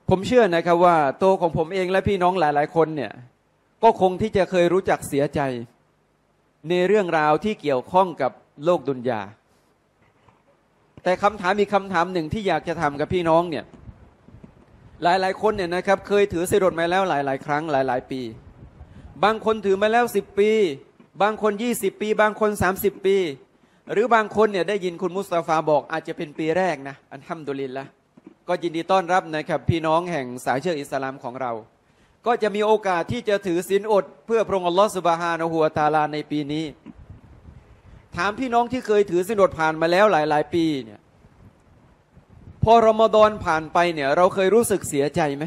ผมเชื่อนะครับว่าตัวของผมเองและพี่น้องหลายๆคนเนี่ยก็คงที่จะเคยรู้จักเสียใจในเรื่องราวที่เกี่ยวข้องกับโลกดุนยาแต่คำถามอีกคำถามหนึ่งที่อยากจะทำกับพี่น้องเนี่ยหลายๆคนเนี่ยนะครับเคยถือศีลอดมาแล้วหลายๆครั้งหลายๆปีบางคนถือมาแล้ว10 ปีบางคน20 ปีบางคน30 ปีหรือบางคนเนี่ยได้ยินคุณมุสตาฟาบอกอาจจะเป็นปีแรกนะอัลฮัมดุลิลละห์ก็ยินดีต้อนรับนะครับพี่น้องแห่งสายเชือกอิสลามของเราก็จะมีโอกาสที่จะถือศีลอดเพื่อพระองค์อัลลอฮฺซุบฮานะฮูวะตะอาลาในปีนี้ถามพี่น้องที่เคยถือศีลอดผ่านมาแล้วหลายๆปีเนี่ยพอรอมฎอนผ่านไปเนี่ยเราเคยรู้สึกเสียใจไหม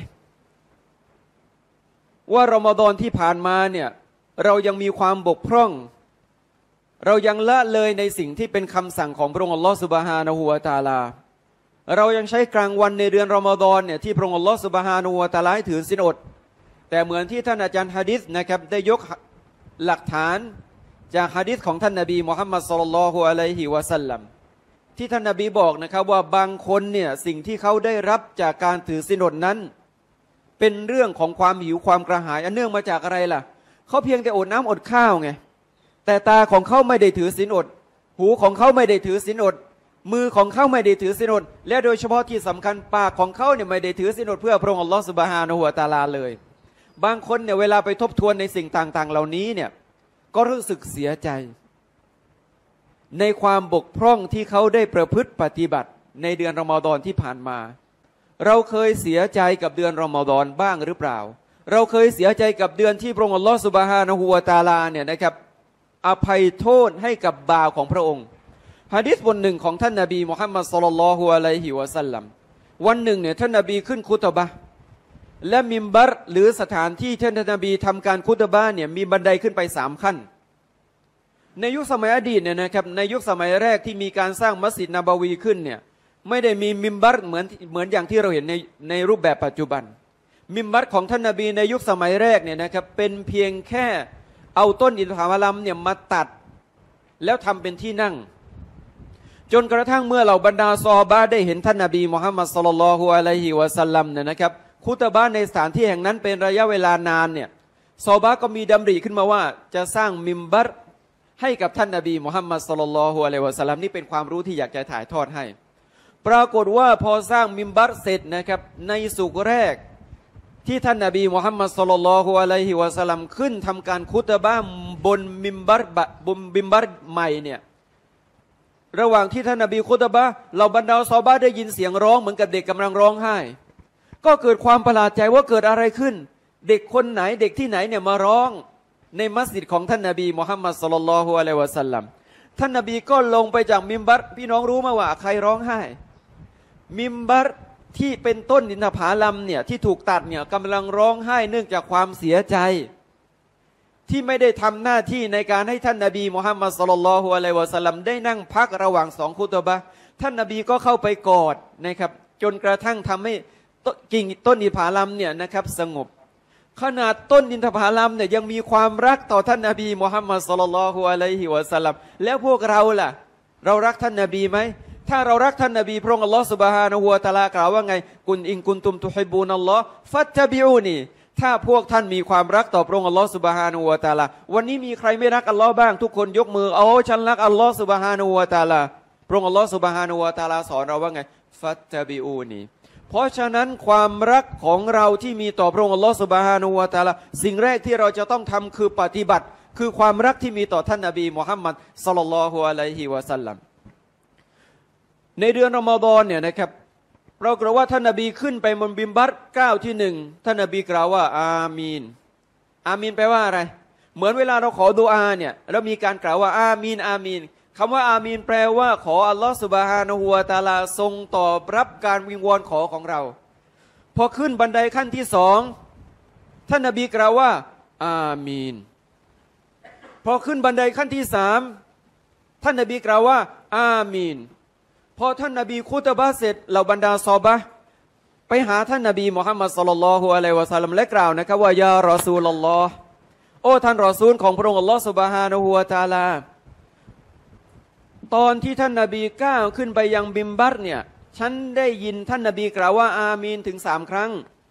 ว่ารอมฎอนที่ผ่านมาเนี่ยเรายังมีความบกพร่องเรายังละเลยในสิ่งที่เป็นคำสั่งของพระองค์อัลลอฮฺซุบฮานะฮูวะตะอาลาเรายังใช้กลางวันในเดือนรอมฎอนเนี่ยที่พระองค์อัลลอฮฺซุบฮานะฮูวะตะอาลาให้ถือศีลอดแต่เหมือนที่ท่านอาจารย์ฮะดิษนะครับได้ยกหลักฐานจากหะดีษของท่านนบีมุฮัมมัดศ็อลลัลลอฮุอะลัยฮิวะซัลลัมที่ท่านนบีบอกนะครับว่าบางคนเนี่ยสิ่งที่เขาได้รับจากการถือศีลอดนั้นเป็นเรื่องของความหิวความกระหายอันเนื่องมาจากอะไรล่ะเขาเพียงแต่อดน้ำอดข้าวไงแต่ตาของเขาไม่ได้ถือศีลอดหูของเขาไม่ได้ถือศีลอดมือของเขาไม่ได้ถือศีลอดและโดยเฉพาะที่สำคัญปากของเขาเนี่ยไม่ได้ถือศีลอดเพื่อพระองค์อัลลอฮฺซุบฮานะฮูวะตะอาลาเลยบางคนเนี่ยเวลาไปทบทวนในสิ่งต่างๆเหล่านี้เนี่ยก็รู้สึกเสียใจในความบกพร่องที่เขาได้ประพฤติปฏิบัติในเดือนรอมฎอนที่ผ่านมาเราเคยเสียใจกับเดือนรอมฎอนบ้างหรือเปล่าเราเคยเสียใจกับเดือนที่พระองค์อัลลอฮฺซุบฮานะฮูวะตะอาลาเนี่ยนะครับอภัยโทษให้กับบ่าวของพระองค์หะดีษบทหนึ่งของท่านนบีมุฮัมมัดศ็อลลัลลอฮุอะลัยฮิวะซัลลัมวันหนึ่งเนี่ยท่านนบีขึ้นคุตบะห์และมิมบัรหรือสถานที่ท่านนบีทำการคุตบะห์เนี่ยมีบันไดขึ้นไป3 ขั้นในยุคสมัยอดีตเนี่ยนะครับในยุคสมัยแรกที่มีการสร้างมัสยิดนบวีขึ้นเนี่ยไม่ได้มีมิมบัรเหมือนอย่างที่เราเห็นในรูปแบบปัจจุบันมิมบัรของท่านนบีในยุคสมัยแรกเนี่ยนะครับเป็นเพียงแค่เอาต้นอินทผลัมเนี่ยมาตัดแล้วทำเป็นที่นั่งจนกระทั่งเมื่อเหล่าบรรดาซอฮาบะห์ได้เห็นท่านนบีมุฮัมมัดศ็อลลัลลอฮุอะลัยฮิวะซัลลัมเนี่ยนะครับคุตบะห์ในสถานที่แห่งนั้นเป็นระยะเวลานานเนี่ยซอฮาบะห์ก็มีดำริขึ้นมาว่าจะสร้างมิมบัรให้กับท่านนบีมุฮัมมัดศ็อลลัลลอฮุอะลัยฮิวะซัลลัมนี่เป็นความรู้ที่อยากจะถ่ายทอดให้ปรากฏว่าพอสร้างมิมบัรเสร็จนะครับในสุกแรกที่ท่านนบีมุฮัมมัดศ็อลลัลลอฮุอะลัยฮิวะซัลลัมขึ้นทำการคุตบะห์บนมิมบัรใหม่เนี่ยระหว่างที่ท่านนบีคุตบะห์เหล่าบรรดาซอฮาบะห์ได้ยินเสียงร้องเหมือนกับเด็กกำลังร้องไห้ก็เกิดความประหลาดใจว่าเกิดอะไรขึ้นเด็กคนไหนเด็กที่ไหนเนี่ยมาร้องในมัสยิดของท่านนบีมุฮัมมัดศ็อลลัลลอฮุอะลัยฮิวะซัลลัมท่านนบีก็ลงไปจากมิมบัรพี่น้องรู้มาว่าใครร้องไห้มิมบัรที่เป็นต้นอินทผลัมเนี่ยที่ถูกตัดเนี่ยกำลังร้องไห้เนื่องจากความเสียใจที่ไม่ได้ทำหน้าที่ในการให้ท่านนบีมุฮัมมัดศ็อลลัลลอฮุอะลัยฮิวะซัลลัมได้นั่งพักระหว่าง2คุตบะห์ท่านนบีก็เข้าไปกอดนะครับจนกระทั่งทำให้กิ่งต้นอินทผลัมเนี่ยนะครับสงบขนาดต้นอินทผลัมเนี่ยยังมีความรักต่อท่านนบีมุฮัมมัดศ็อลลัลลอฮุอะลัยฮิวะซัลลัมแล้วพวกเราล่ะเรารักท่านนบีไหมถ้าเรารักท่านนบีพระองค์อัลลอฮฺซุบฮานะฮูวะตะอาลากล่าวว่าไงกุนอินกุนตุมตุฮิบบูนัลลอฮ์ฟัตตะบิอูนีถ้าพวกท่านมีความรักต่อพระองค์อัลลอฮฺซุบฮานะฮูวะตะอาลาวันนี้มีใครไม่รักอัลลอฮ์บ้างทุกคนยกมือโอ้ฉันรักอัลลอฮฺซุบฮานะฮูวะตะอาลาพระองค์อัลลอฮฺซุบฮานะฮูวะตะอาลาสอนเราว่าไงฟัตตะบิอูนีเพราะฉะนั้นความรักของเราที่มีต่อพระองค์อัลลอฮฺซุบฮานะฮูวะตะอาลาสิ่งแรกที่เราจะต้องทำคือปฏิบัติคือความรักที่มีต่อท่านนบีมุฮัมมัดศ็อลลัลลอฮุอะลัยฮิวะซัลลัมในเดือนรอมฎอนเนี่ยนะครับเรากล่าวว่าท่านนบีขึ้นไปบนมิมบัรก้าวที่1ท่านนบีกล่าวว่าอามีนอามีนแปลว่าอะไรเหมือนเวลาเราขอดุอาเนี่ยเรามีการกล่าวว่าอามีนอามีนคำว่าอามีนแปลว่าขออัลลอฮฺซุบฮานะฮูวะตะอาลาทรงตอบรับการวิงวอนขอของเราพอขึ้นบันไดขั้นที่2ท่านนบีกล่าวว่าอามีนพอขึ้นบันไดขั้นที่3ท่านนบีกล่าวว่าอามีนพอท่านนบีคุตบะห์เสร็จเหล่าบรรดาซอฮาบะห์ไปหาท่านนบีมุฮัมมัดศ็อลลัลลอฮุอะลัยฮิวะซัลลัมและกล่าวนะครับว่ายารอซูลุลลอฮ์โอ้ท่านรอซูลของพระองค์อัลลอฮ์ซุบฮานะฮูวะตะอาลาตอนที่ท่านนบีก้าวขึ้นไปยังมิมบัรเนี่ยฉันได้ยินท่านนบีกล่าวว่าอามีนถึง3 ครั้ง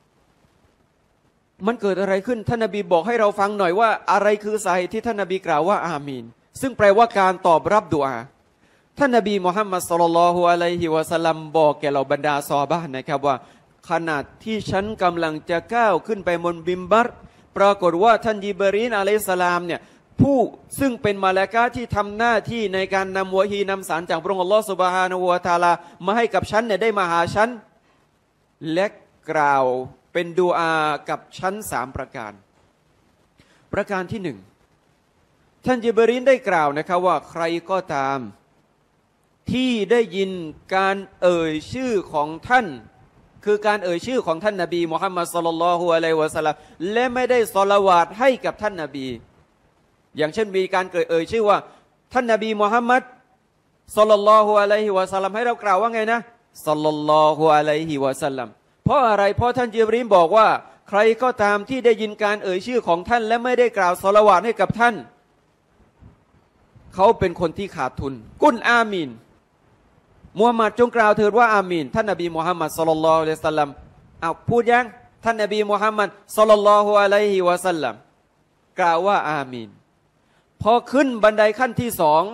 มันเกิดอะไรขึ้นท่านนบีบอกให้เราฟังหน่อยว่าอะไรคือสาเหตุที่ท่านนบีกล่าวว่าอามีนซึ่งแปลว่าการตอบรับดุอาท่านนบีมุฮัมมัดศ็อลลัลลอฮุอะลัยฮิวะซัลลัมบอกแก่เราบรรดาซอฮาบะห์นะครับว่าขณะที่ฉันกำลังจะก้าวขึ้นไปบนบิมบัรปรากฏว่าท่านญิบรีลอะลัยฮิสสลามเนี่ยผู้ซึ่งเป็นมลาอิกะฮ์ที่ทำหน้าที่ในการนำวะฮีนำสารจากพระองค์อัลลอฮฺซุบฮานะฮูวะตะอาลามาให้กับฉันเนี่ยได้มาหาฉันและกล่าวเป็นดุอากับฉัน3ประการประการที่1ท่านญิบรีลได้กล่าวนะครับว่าใครก็ตามที่ได้ยินการเอ่ยชื่อของท่านคือการเอ่ยชื่อของท่านนบีมุฮัมมัดศ็อลลัลลอฮุอะลัยฮิวะซัลลัมและไม่ได้ศอลาวาตให้กับท่านนบีอย่างเช่นมีการเอ่ยชื่อว่าท่านนบีมุฮัมมัดศ็อลลัลลอฮุอะลัยฮิวะซัลลัมให้เรากล่าวว่าไงนะศ็อลลัลลอฮุอะลัยฮิวะซัลลัมเพราะอะไรเพราะท่านญิบรีลบอกว่าใครก็ตามที่ได้ยินการเอ่ยชื่อของท่านและไม่ได้กล่าวศอลาวาตให้กับท่านเขาเป็นคนที่ขาดทุนกุลอามีนมุฮัมมัดจงกล่าวเถิดว่าอามีนท่านนบีมุฮัมมัดศ็อลลัลลอฮุอะลัยฮิวะซัลลัมพูดยังท่านนบีมุฮัมมัดศ็อลลัลลอฮุอะลัยฮิวะซัลลัมกล่าวว่าอามีนพอขึ้นบันไดขั้นที่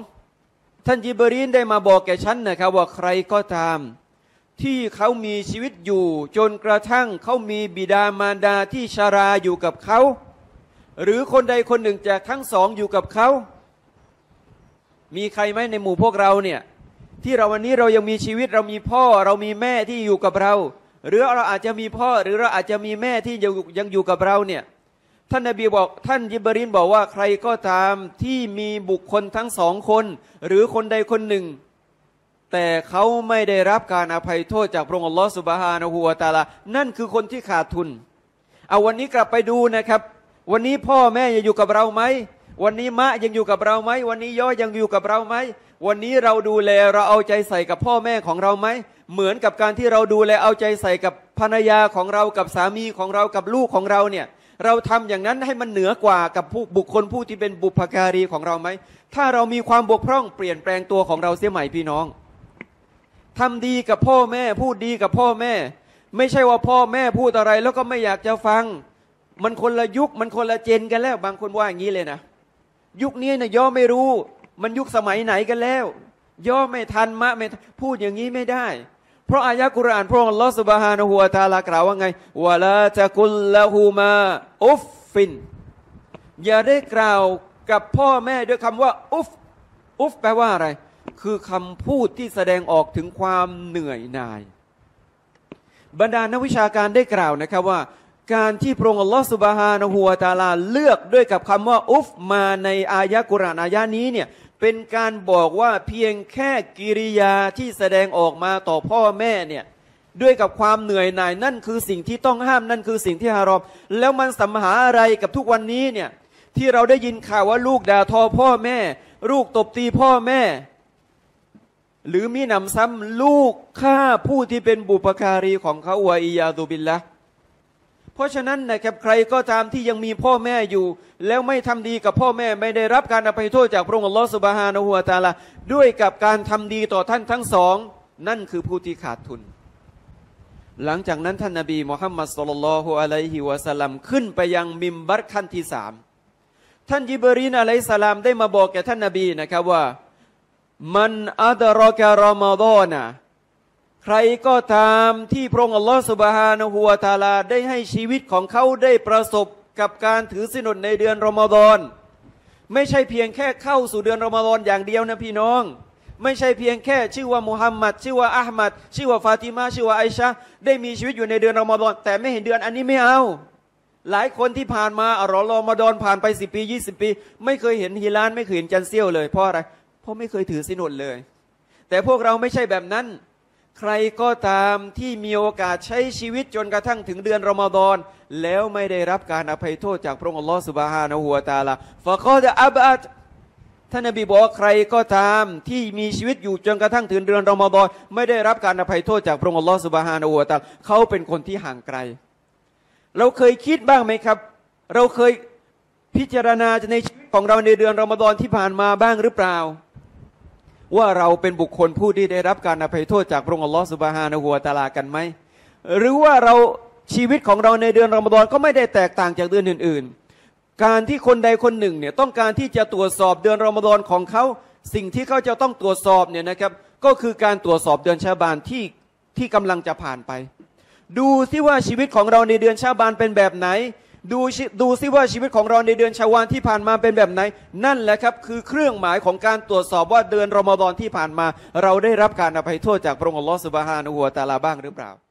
2ท่านญิบรีลได้มาบอกแก่ฉันนะครับว่าใครก็ตามที่เขามีชีวิตอยู่จนกระทั่งเขามีบิดามารดาที่ชราอยู่กับเขาหรือคนใดคนหนึ่งจากทั้งสองอยู่กับเขามีใครไหมในหมู่พวกเราเนี่ยที่เราวันนี้เรายังมีชีวิตเรามีพ่อเรามีแม่ที่อยู่กับเราหรือเราอาจจะมีพ่อหรือเราอาจจะมีแม่ที่ยังอยู่กับเราเนี่ยท่านนบีบอกท่านญิบรีลบอกว่าใครก็ตามที่มีบุคคลทั้งสองคนหรือคนใดคนหนึ่งแต่เขาไม่ได้รับการอภัยโทษจากพระองค์อัลลอฮฺซุบฮานะฮูวะตะอาลานั่นคือคนที่ขาดทุนเอาวันนี้กลับไปดูนะครับวันนี้พ่อแม่ยังอยู่กับเราไหมวันนี้มะยังอยู่กับเราไหมวันนี้ย่อยังอยู่กับเราไหมวันนี้เราดูแลเราเอาใจใส่กับพ่อแม่ของเราไหมเหมือนกับการที่เราดูแลเอาใจใส่กับภรรยาของเรากับสามีของเรากับลูกของเราเนี่ยเราทำอย่างนั้นให้มันเหนือกว่ากับบุคคลผู้ที่เป็นบุพการีของเราไหมถ้าเรามีความบกพร่องเปลี่ยนแปลงตัวของเราเสียใหม่พี่น้องทำดีกับพ่อแม่พูดดีกับพ่อแม่ไม่ใช่ว่าพ่อแม่พูดอะไรแล้วก็ไม่อยากจะฟังมันคนละยุคมันคนละเจนกันแล้วบางคนว่าอย่างนี้เลยนะยุคนี้เนี่ยย่อไม่รู้มันยุคสมัยไหนกันแล้วย่อไม่ทันมะไม่พูดอย่างนี้ไม่ได้เพราะอายะกุรอานพระองค์อัลลอฮฺซุบฮานะฮูวะตะอาลากล่าวว่าไงวะลาตะกุลละฮูมาอุฟฟินอย่าได้กล่าวกับพ่อแม่ด้วยคำว่าอุฟแปลว่าอะไรคือคำพูดที่แสดงออกถึงความเหนื่อยหน่ายบรรดานักวิชาการได้กล่าวนะครับว่าการที่พระองค์อัลลอฮฺซุบฮานะฮูวะตะอาลาเลือกด้วยกับคำว่าอุฟมาในอายะกุรอานอายะนี้เนี่ยเป็นการบอกว่าเพียงแค่กิริยาที่แสดงออกมาต่อพ่อแม่เนี่ยด้วยกับความเหนื่อยหน่ายนั่นคือสิ่งที่ต้องห้ามนั่นคือสิ่งที่ฮารอมแล้วมันสัมหาอะไรกับทุกวันนี้เนี่ยที่เราได้ยินข่าวว่าลูกด่าทอพ่อแม่ลูกตบตีพ่อแม่หรือมีหนำซ้ำลูกฆ่าผู้ที่เป็นบุพการีของเขาวะอิยาซุบิลละเพราะฉะนั้นนะครับใครก็ตามที่ยังมีพ่อแม่อยู่แล้วไม่ทำดีกับพ่อแม่ไม่ได้รับการอภัยโทษจากพระองค์อัลลอฮฺซุบฮานะฮูวะตะอาลาด้วยกับการทำดีต่อท่านทั้งสองนั่นคือผู้ที่ขาดทุนหลังจากนั้นท่านนบีมุฮัมมัดศ็อลลัลลอฮุอะลัยฮิวะซัลลัมขึ้นไปยังมิมบัรขั้นที่3ท่านญิบรีลอะลัยฮิสสลามได้มาบอกแก่ท่านนบีนะครับว่ามันอัดรอกะรอมฎอนะใครก็ตามที่พระองค์อัลลอฮฺซุบฮานะฮูวะตะอาลาได้ให้ชีวิตของเขาได้ประสบกับการถือศีลอดในเดือนรอมฎอนไม่ใช่เพียงแค่เข้าสู่เดือนรอมฎอนอย่างเดียวนะพี่น้องไม่ใช่เพียงแค่ชื่อว่ามุฮัมมัดชื่อว่าอะห์มัดชื่อว่าฟาติมาชื่อว่าไอชะได้มีชีวิตอยู่ในเดือนรอมฎอนแต่ไม่เห็นเดือนอันนี้ไม่เอาหลายคนที่ผ่านมารอมฎอนผ่านไป10 ปี20 ปีไม่เคยเห็นฮิลาลไม่เคยเห็นจันทร์เสี้ยวเลยเพราะอะไรเพราะไม่เคยถือศีลอดเลยแต่พวกเราไม่ใช่แบบนั้นใครก็ตามที่มีโอกาสใช้ชีวิตจนกระทั่งถึงเดือนรอมฎอนแล้วไม่ได้รับการอภัยโทษจากพระองค์อัลลอฮฺซุบฮานะฮูวะตะอาลาฟะกอดอับอัดท่านนบีบอกใครก็ตามที่มีชีวิตอยู่จนกระทั่งถึงเดือนรอมฎอนไม่ได้รับการอภัยโทษจากพระองค์อัลลอฮฺซุบฮานะฮูวะตะอาลาเขาเป็นคนที่ห่างไกลเราเคยคิดบ้างไหมครับเราเคยพิจารณาในชีวิตของเราในเดือนรอมฎอนที่ผ่านมาบ้างหรือเปล่าว่าเราเป็นบุคคลผู้ที่ได้รับการอภัยโทษจากพระองค์อัลลอฮฺซุบฮานะฮูวะตะอาลากันไหมหรือว่าเราชีวิตของเราในเดือนรอมฎอนก็ไม่ได้แตกต่างจากเดือนอื่นๆการที่คนใดคนหนึ่งเนี่ยต้องการที่จะตรวจสอบเดือนรอมฎอนของเขาสิ่งที่เขาจะต้องตรวจสอบเนี่ยนะครับก็คือการตรวจสอบเดือนชาบานที่กำลังจะผ่านไปดูซิว่าชีวิตของเราในเดือนชาบานเป็นแบบไหนดูซิว่าชีวิตของเราในเดือนชาวาลที่ผ่านมาเป็นแบบไหนนั่นแหละครับคือเครื่องหมายของการตรวจสอบว่าเดือนรอมฎอนที่ผ่านมาเราได้รับการอภัยโทษจากพระองค์อัลลอฮฺซุบฮานะฮูวะตะอาลาบ้างหรือเปล่า